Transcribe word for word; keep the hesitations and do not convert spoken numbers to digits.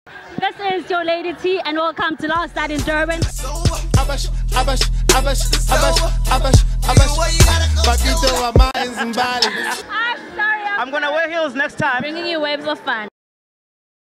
This is your Lady T and welcome to Last Night in Durban. Abash, abash, abash, abash, abash, abash. I'm sorry, I'm I'm gonna wear heels next time. bringing you waves of fun.